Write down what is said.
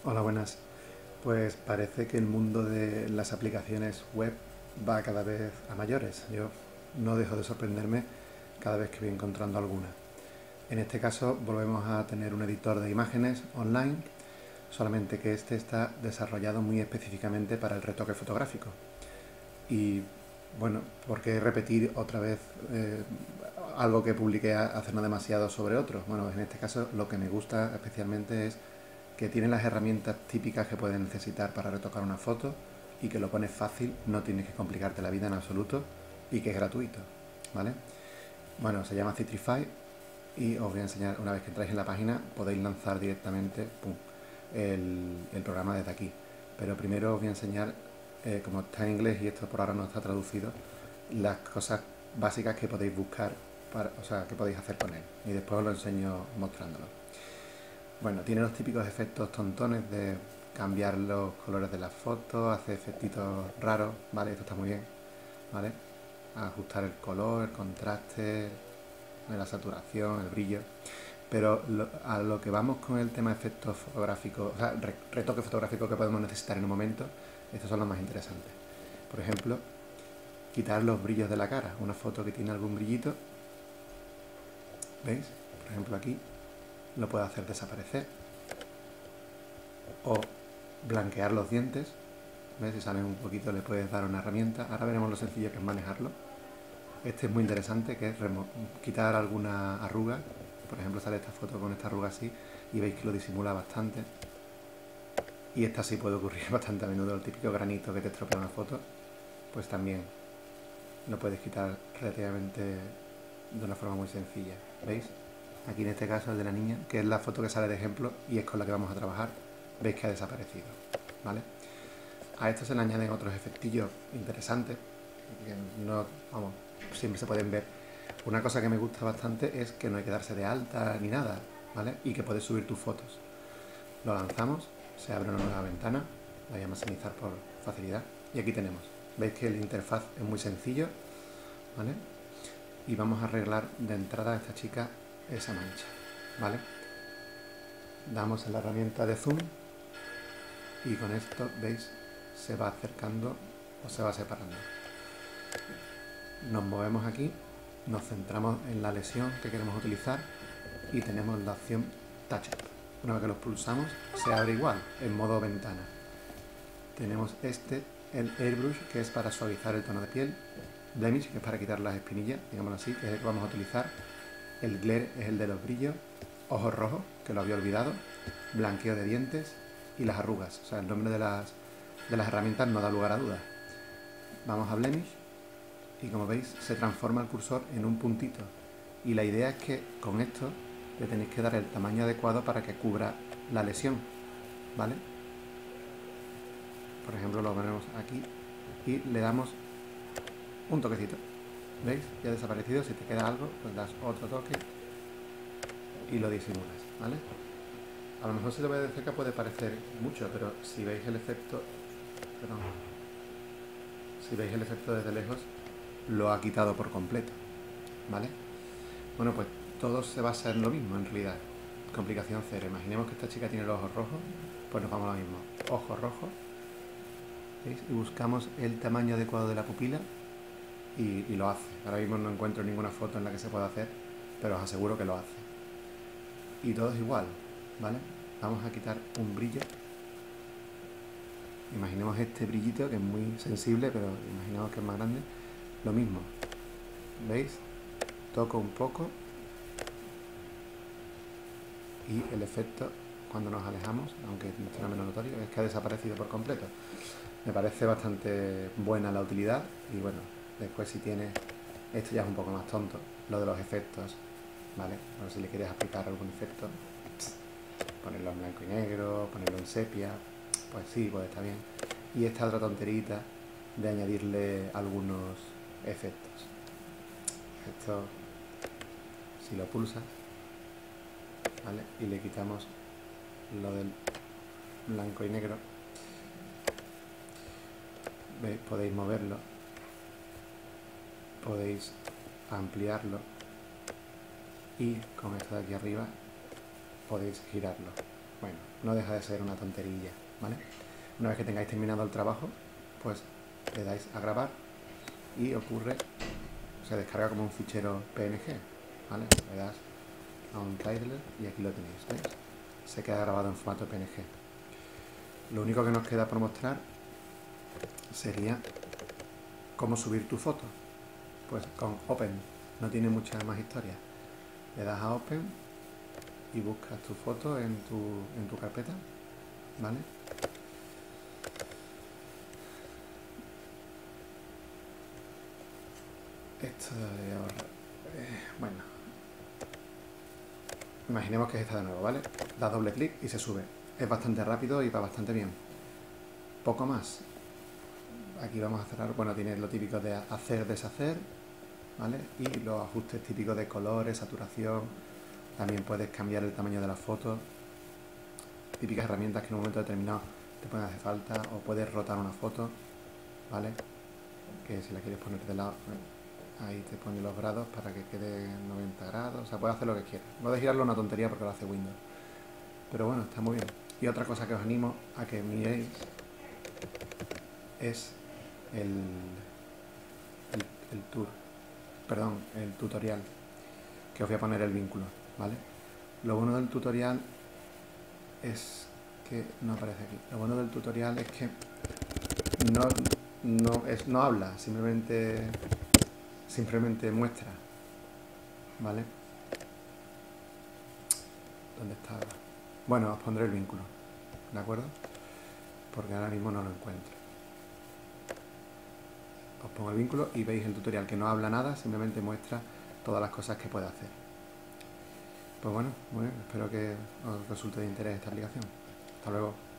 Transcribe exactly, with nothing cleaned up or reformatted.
Hola, buenas. Pues parece que el mundo de las aplicaciones web va cada vez a mayores. Yo no dejo de sorprenderme cada vez que voy encontrando alguna. En este caso volvemos a tener un editor de imágenes online, solamente que este está desarrollado muy específicamente para el retoque fotográfico. Y bueno, ¿por qué repetir otra vez eh, algo que publiqué hace no demasiado sobre otro? Bueno, en este caso lo que me gusta especialmente es que tiene las herramientas típicas que puedes necesitar para retocar una foto y que lo pones fácil, no tienes que complicarte la vida en absoluto y que es gratuito, ¿vale? Bueno, se llama Citrify y os voy a enseñar, una vez que entráis en la página, podéis lanzar directamente pum, el, el programa desde aquí. Pero primero os voy a enseñar, eh, como está en inglés y esto por ahora no está traducido, las cosas básicas que podéis buscar, para, o sea, que podéis hacer con él. Y después os lo enseño mostrándolo. Bueno, tiene los típicos efectos tontones de cambiar los colores de las fotos, hacer efectitos raros, ¿vale? Esto está muy bien, ¿vale? Ajustar el color, el contraste, la saturación, el brillo. Pero lo, a lo que vamos con el tema de efectos fotográficos, o sea, re, retoque fotográfico que podemos necesitar en un momento, estos son los más interesantes. Por ejemplo, quitar los brillos de la cara. Una foto que tiene algún brillito, ¿veis? Por ejemplo aquí, lo puede hacer desaparecer. O blanquear los dientes. ¿Ves? Si salen un poquito le puedes dar una herramienta. Ahora veremos lo sencillo que es manejarlo. Este es muy interesante, que es quitar alguna arruga. Por ejemplo, sale esta foto con esta arruga así y veis que lo disimula bastante. Y esta sí puede ocurrir bastante a menudo, el típico granito que te estropea una foto, pues también lo puedes quitar relativamente de una forma muy sencilla. ¿Veis? Aquí en este caso el de la niña, que es la foto que sale de ejemplo y es con la que vamos a trabajar, veis que ha desaparecido, ¿vale? A esto se le añaden otros efectillos interesantes, que no, vamos, siempre se pueden ver. Una cosa que me gusta bastante es que no hay que darse de alta ni nada, ¿vale? Y que puedes subir tus fotos. Lo lanzamos, se abre una nueva ventana, la voy a maximizar por facilidad, y aquí tenemos. Veis que el interfaz es muy sencillo, ¿vale? Y vamos a arreglar de entrada a esta chica esa mancha, ¿vale? Damos en la herramienta de zoom y con esto, veis, se va acercando o se va separando. Nos movemos aquí, nos centramos en la lesión que queremos utilizar y tenemos la opción Touch Up. Una vez que los pulsamos, se abre igual, en modo ventana. Tenemos este, el Airbrush, que es para suavizar el tono de piel, Blemish, que es para quitar las espinillas, digámoslo así, que es el que vamos a utilizar, el Glare es el de los brillos, ojos rojos, que lo había olvidado, blanqueo de dientes y las arrugas. O sea, el nombre de las, de las herramientas no da lugar a dudas. Vamos a Blemish y como veis se transforma el cursor en un puntito. Y la idea es que con esto le tenéis que dar el tamaño adecuado para que cubra la lesión, ¿vale? Por ejemplo, lo ponemos aquí y le damos un toquecito. ¿Veis? Ya ha desaparecido. Si te queda algo, pues das otro toque y lo disimulas, ¿vale? A lo mejor si lo veis de cerca puede parecer mucho, pero si veis el efecto, perdón, si veis el efecto desde lejos, lo ha quitado por completo, ¿vale? Bueno, pues todo se basa en lo mismo en realidad. Complicación cero. Imaginemos que esta chica tiene los ojos rojos, pues nos vamos a lo mismo. Ojos rojos, ¿veis? Y buscamos el tamaño adecuado de la pupila y, y lo hace. Ahora mismo no encuentro ninguna foto en la que se pueda hacer, pero os aseguro que lo hace. Y todo es igual, ¿vale? Vamos a quitar un brillo. Imaginemos este brillito que es muy sensible, pero imaginemos que es más grande. Lo mismo, ¿veis? Toco un poco y el efecto cuando nos alejamos, aunque será menos notorio, es que ha desaparecido por completo. Me parece bastante buena la utilidad y bueno, después si tienes, esto ya es un poco más tonto, lo de los efectos, ¿vale? Bueno, si le quieres aplicar algún efecto, ponerlo en blanco y negro, ponerlo en sepia, pues sí, pues está bien. Y esta otra tonterita de añadirle algunos efectos. Esto, si lo pulsas, ¿vale? Y le quitamos lo del blanco y negro, ¿veis? Podéis moverlo, podéis ampliarlo y con esto de aquí arriba podéis girarlo, bueno, no deja de ser una tontería, ¿vale? Una vez que tengáis terminado el trabajo, pues le dais a grabar y ocurre, se descarga como un fichero P N G, ¿vale? Le das a un title y aquí lo tenéis, ¿veis? Se queda grabado en formato P N G. Lo único que nos queda por mostrar sería cómo subir tu foto. Pues con Open, no tiene mucha más historia. Le das a Open y buscas tu foto en tu, en tu carpeta, ¿vale? Esto de ahora, eh, bueno, imaginemos que es esta de nuevo, ¿vale? Das doble clic y se sube. Es bastante rápido y va bastante bien. Poco más. Aquí vamos a cerrar, bueno, tiene lo típico de hacer, deshacer, ¿vale? Y los ajustes típicos de colores, saturación. También puedes cambiar el tamaño de la foto. Típicas herramientas que en un momento determinado te pueden hacer falta. O puedes rotar una foto, ¿vale? Que si la quieres poner de lado, ahí te pone los grados para que quede noventa grados. O sea, puedes hacer lo que quieras. Lo de girarlo es una tontería porque lo hace Windows. Pero bueno, está muy bien. Y otra cosa que os animo a que miréis es el, el, el tour, perdón, el tutorial, que os voy a poner el vínculo, ¿vale? Lo bueno del tutorial es que no aparece aquí. Lo bueno del tutorial es que no, no, es, no habla, simplemente simplemente muestra, ¿vale? ¿Dónde está? Bueno, os pondré el vínculo, ¿de acuerdo? Porque ahora mismo no lo encuentro. Os pongo el vínculo y veis el tutorial que no habla nada, simplemente muestra todas las cosas que puede hacer. Pues bueno, muy bien, espero que os resulte de interés esta aplicación. Hasta luego.